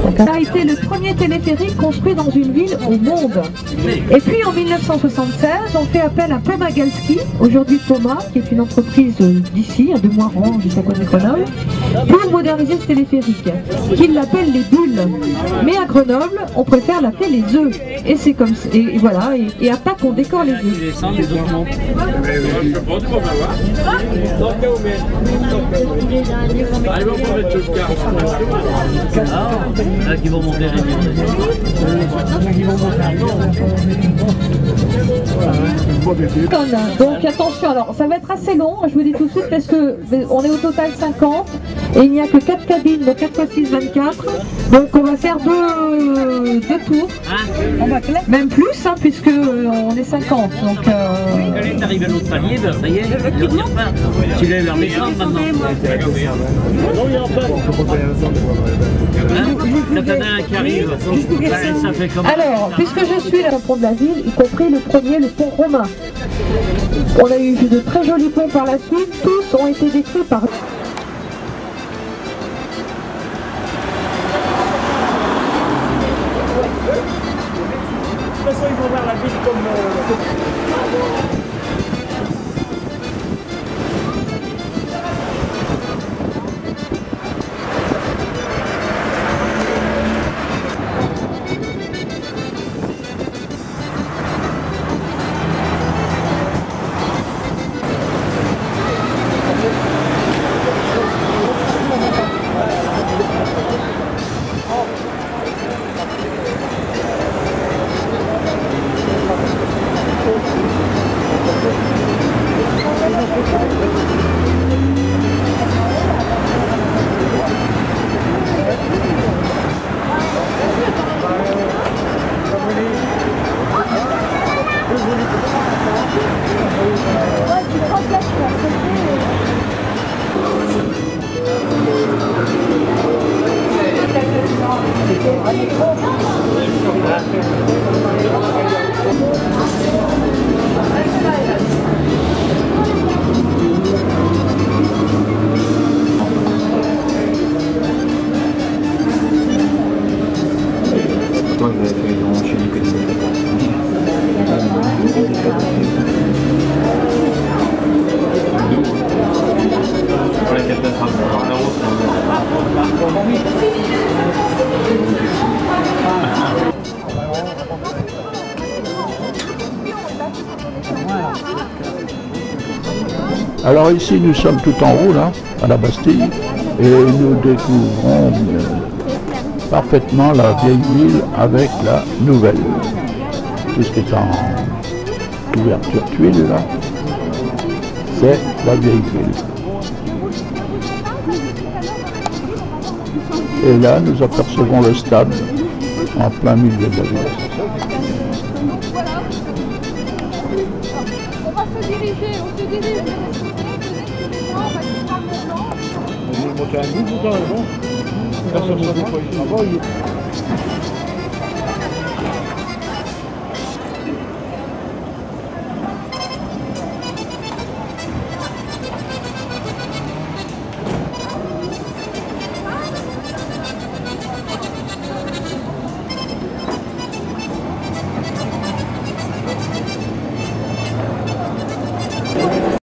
Ça a été le premier téléphérique construit dans une ville au monde. Et puis en 1976, on fait appel à Poma Galski, aujourd'hui Poma, qui est une entreprise d'ici, de Moiran, juste à côté de Grenoble, pour moderniser ce téléphérique, qu'ils l'appellent les bulles. Mais à Grenoble, on préfère l'appeler les œufs. Et c'est comme ça, et voilà, et à Pâques, on décore les œufs. Là qui vont monter donc attention, alors ça va être assez long, je vous dis tout de suite, parce que on est au total 50 et il n'y a que 4 cabines, donc 4 x 6, 24. Donc on va faire deux tours, même plus, hein, puisque on est 50. Donc quand il est arrivé à l'autre palier, ça y est, il tire pas. S'il est vers les chambres maintenant. Quand on a un qui arrive, ça fait comme... Alors, puisque je suis là au pont de la ville, y compris le premier, le pont romain. On a eu de très jolis ponts par la suite, tous ont été décrits par... De toute façon, ils vont voir la ville comme... Alors ici nous sommes tout en haut là, à la Bastille, et nous découvrons parfaitement la vieille ville avec la nouvelle. Tout ce qui est en ouverture tuile là, c'est la vieille ville. Et là nous apercevons le stade en plein milieu de la ville. On va se diriger, on se dirige. On va monter un bout, quand même, non?